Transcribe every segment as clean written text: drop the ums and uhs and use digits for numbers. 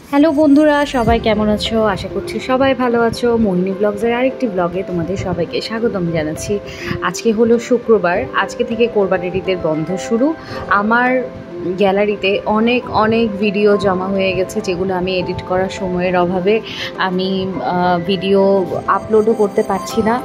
Hello বন্ধুরা, সবাই কেমন আছো? আশা করছি সবাই ভালো আছো। মোহিনী ব্লগসের আরেকটি ব্লগে তোমাদের সবাইকে স্বাগতম জানাচ্ছি। আজকে হলো শুক্রবার, আজকে থেকে কোরবানির ঈদের বন্ধ শুরু। আমার গ্যালারিতে অনেক ভিডিও জমা হয়ে গেছে, যেগুলো আমি এডিট করার সময়ের অভাবে আমি ভিডিও আপলোডও করতে পারছি না।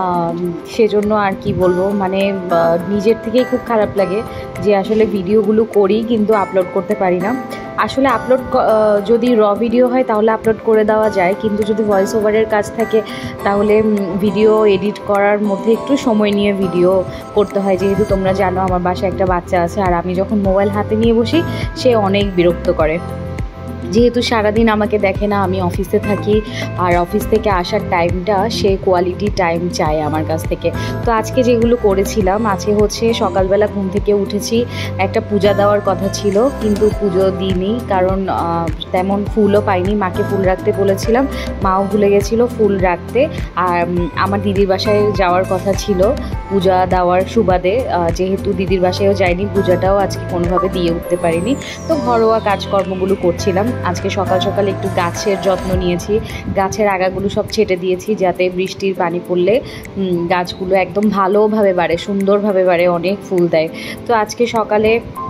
সেজন্য আর কি বলবো, মানে নিজের থেকেই খুব খারাপ লাগে যে আসলে ভিডিওগুলো করি কিন্তু আপলোড করতে পারি না। আসলে আপলোড যদি র ভিডিও হয় তাহলে আপলোড করে দেওয়া যায়, কিন্তু যদি ভয়েস ওভারের কাজ থাকে তাহলে ভিডিও এডিট করার মধ্যে একটু সময় নিয়ে ভিডিও করতে হয়। যেহেতু তোমরা জানো আমার বাসায় একটা বাচ্চা আছে, আর আমি যখন মোবাইল হাতে নিয়ে বসি সে অনেক বিরক্ত করে। যেহেতু সারাদিন আমাকে দেখে না, আমি অফিসে থাকি, আর অফিস থেকে আসার টাইমটা সে কোয়ালিটি টাইম চায় আমার কাছ থেকে। তো আজকে যেগুলো করেছিলাম, আজকে হচ্ছে সকালবেলা ঘুম থেকে উঠেছি, একটা পূজা দেওয়ার কথা ছিল কিন্তু পুজো দিইনি, কারণ তেমন ফুলও পাইনি। মাকে ফুল রাখতে বলেছিলাম, মাও ভুলে গেছিলো ফুল রাখতে। আর আমার দিদির বাসায় যাওয়ার কথা ছিল পূজা দেওয়ার সুবাদে, যেহেতু দিদির বাসায়ও যাইনি, পূজাটাও আজকে কোনোভাবে দিয়ে উঠতে পারিনি। তো ঘরোয়া কাজকর্মগুলো করছিলাম। আজকে সকাল সকাল একটু গাছের যত্ন নিয়েছি, গাছের আগাগুলো সব ছেটে দিয়েছি যাতে বৃষ্টির পানি পড়লে গাছগুলো একদম ভালোভাবে বাড়ে, সুন্দরভাবে বাড়ে, অনেক ফুল দেয়। তো আজকে সকালে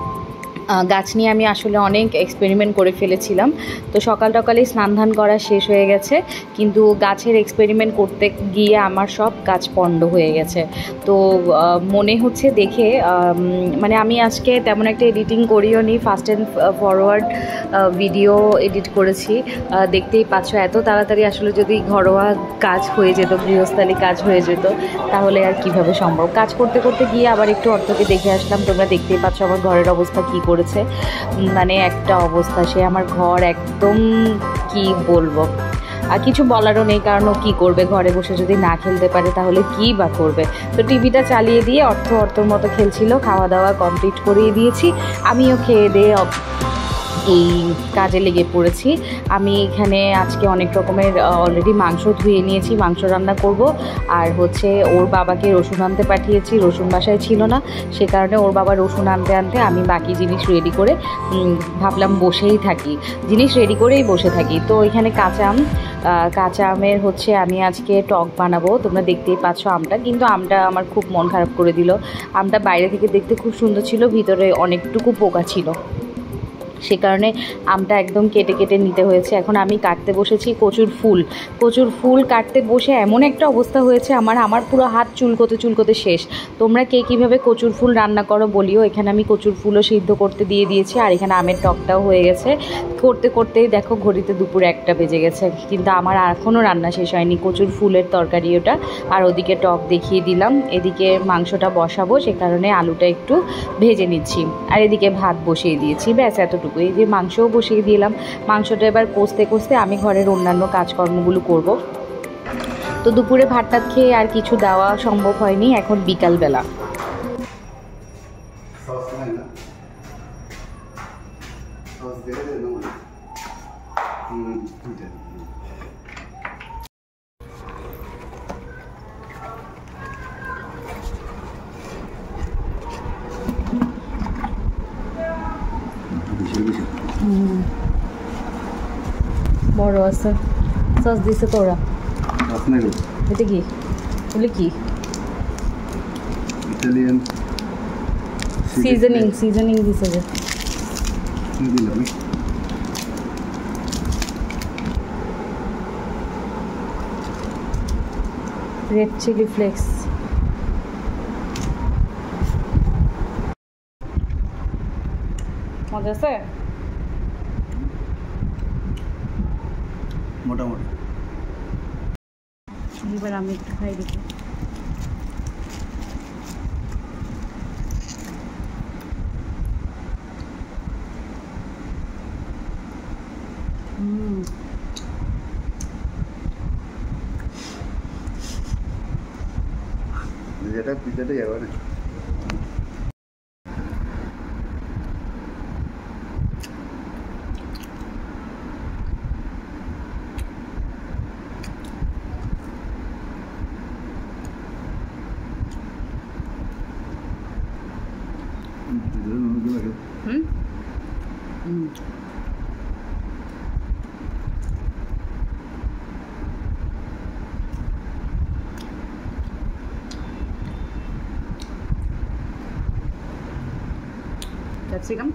গাছ নিয়ে আমি আসলে অনেক এক্সপেরিমেন্ট করে ফেলেছিলাম। তো সকালে স্নান ধান করা শেষ হয়ে গেছে, কিন্তু গাছের এক্সপেরিমেন্ট করতে গিয়ে আমার সব গাছ পণ্ড হয়ে গেছে। তো মনে হচ্ছে দেখে, মানে আমি আজকে তেমন একটা এডিটিং করিও নি, fast and forward video edit করেছি। দেখতেই পাচ্ছ এত তাড়াতাড়ি আসলে যদি ঘরোয়া কাজ হয়ে যেত, গৃহস্থালী কাজ হয়ে যেত, তাহলে আর কিভাবে সম্ভব। কাজ করতে করতে গিয়ে আবার একটু অর্থকে দেখে আসলাম। তোমরা দেখতেই পাচ্ছ আমার ঘরের অবস্থা কী করেছে, মানে একটা অবস্থা। সে আমার ঘর একদম কি বলবো, আর কিছু বলারও নেই, কারণ ও কী করবে, ঘরে বসে যদি না খেলতে পারে তাহলে কী বা করবে। তো টিভিটা চালিয়ে দিয়ে অর্থর মতো খেলছিল। খাওয়া দাওয়া কমপ্লিট করিয়ে দিয়েছি, আমিও খেয়ে দিয়ে এই কাজে লেগে পড়েছি। আমি এখানে আজকে অনেক রকমের অলরেডি মাংস ধুয়ে নিয়েছি, মাংস রান্না করব। আর হচ্ছে ওর বাবাকে রসুন আনতে পাঠিয়েছি, রসুন বাসায় ছিল না, সে কারণে ওর বাবা রসুন আনতে আমি বাকি জিনিস রেডি করে ভাবলাম বসেই থাকি, জিনিস রেডি করেই বসে থাকি। তো এখানে কাঁচা আমের হচ্ছে আমি আজকে টক বানাবো। তোমরা দেখতেই পাচ্ছ আমটা, কিন্তু আমটা আমার খুব মন খারাপ করে দিল। আমটা বাইরে থেকে দেখতে খুব সুন্দর ছিল, ভিতরে অনেকটুকু পোকা ছিল, সে কারণে আমটা একদম কেটে নিতে হয়েছে। এখন আমি কাটতে বসেছি কচুর ফুল কাটতে বসে এমন একটা অবস্থা হয়েছে আমার পুরো হাত চুলকোতে শেষ। তোমরা কে কীভাবে কচুর ফুল রান্না করো বলিও। এখানে আমি কচুর ফুলও সিদ্ধ করতে দিয়ে দিয়েছি, আর এখানে আমের টকটাও হয়ে গেছে। করতেই দেখো ঘড়িতে দুপুর 1টা বেজে গেছে, কিন্তু আমার এখনও রান্না শেষ হয়নি। কচুর ফুলের তরকারি ওটা, আর ওদিকে টক দেখিয়ে দিলাম। এদিকে মাংসটা বসাবো, সে কারণে আলুটা একটু ভেজে নিচ্ছি, আর এদিকে ভাত বসিয়ে দিয়েছি, ব্যাস এতটুকু। এই যে মাংসও বসিয়ে দিলাম, মাংসটা এবার কষতে আমি ঘরের অন্যান্য কাজকর্মগুলো করব। তো দুপুরে ভাত টাত খেয়ে আর কিছু দেওয়া সম্ভব হয়নি, এখন বিকালবেলা। বড় আছে, সস দিছে তোরা। এটা কি বলে, কি ইটালিয়ান সিজনিং দিছে যে রেড চিলি ফ্লেক্স। মজা আছে মোটামুটি। এবার আমি একটু খাই দেখি। যেটা পিজাটা যাবে না। ক্যাপসিকাম।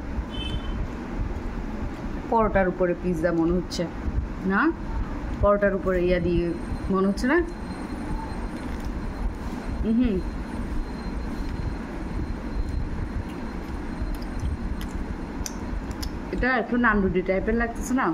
পরোটার উপরে পিৎজা মনে হচ্ছে না? পরোটার উপরে ইয়া দিয়ে মনে হচ্ছে না? হুম, এটা একটু নানরুটি টাইপের লাগতেছে না?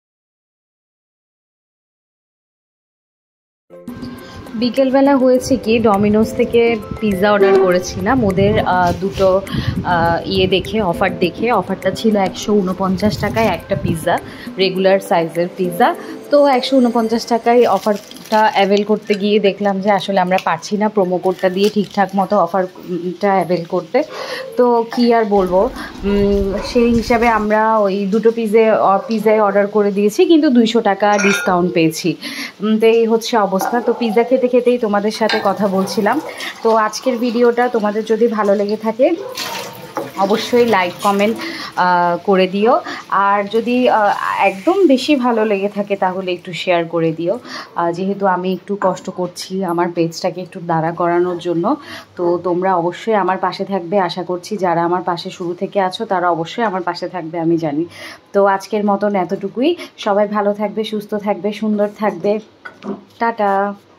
বিকেলবেলা হয়েছে কি, ডমিনোস থেকে পিৎজা অর্ডার করেছিলাম। ওদের দুটো ইয়ে দেখে, অফার দেখে, অফারটা ছিল 149 টাকায় একটা পিৎজা, রেগুলার সাইজের পিৎজা। তো 149 টাকায় অফারটা অ্যাভেল করতে গিয়ে দেখলাম যে আসলে আমরা পারছি না প্রোমো কোডটা দিয়ে ঠিকঠাক মতো অফারটা অ্যাভেল করতে। তো কী আর বলবো, সেই হিসাবে আমরা ওই দুটো পিৎজায় অর্ডার করে দিয়েছি, কিন্তু 200 টাকা ডিসকাউন্ট পেয়েছি। তো এই হচ্ছে অবস্থা। তো পিৎজা খেতে খেতেই তোমাদের সাথে কথা বলছিলাম। তো আজকের ভিডিওটা তোমাদের যদি ভালো লেগে থাকে অবশ্যই লাইক কমেন্ট করে দিও, আর যদি একদম বেশি ভালো লেগে থাকে তাহলে একটু শেয়ার করে দিও, যেহেতু আমি একটু কষ্ট করছি আমার পেজটাকে একটু দাঁড়া করানোর জন্য। তো তোমরা অবশ্যই আমার পাশে থাকবে আশা করছি, যারা আমার পাশে শুরু থেকে আছো তারা অবশ্যই আমার পাশে থাকবে আমি জানি। তো আজকের মতন এতটুকুই। সবাই ভালো থাকবে, সুস্থ থাকবে, সুন্দর থাকবে। টাটা।